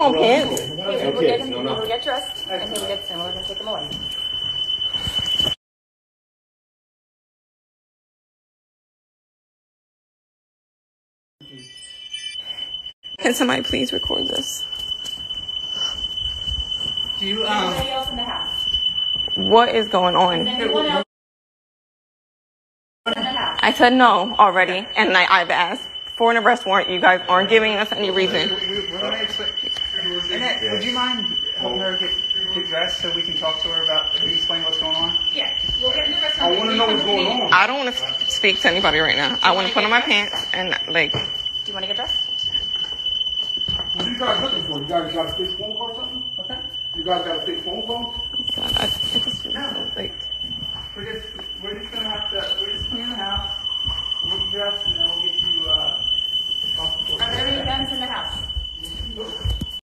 pants. He will get dressed, and we're going to take him away. Can somebody please record this? Do you, Anybody else in the house? What is going on? Is anyone else in the house? I said no already, and I've asked for an arrest warrant. You guys aren't giving us any reason. we're going to explain. Annette, would you mind helping her get dressed so we can talk to her about, explain what's going on? Yeah, we'll get in the rest I want to know what's going on. I don't want to speak to anybody right now. I want to put on my pants and like. Do you want to get dressed? What are you guys looking for? You guys got a fixed phone call or something? Okay. You guys got a fixed phone call? God, I just like. We're just gonna have to, we're just cleaning the house, we'll get dressed, and then we'll get you, Are there any guns in the house?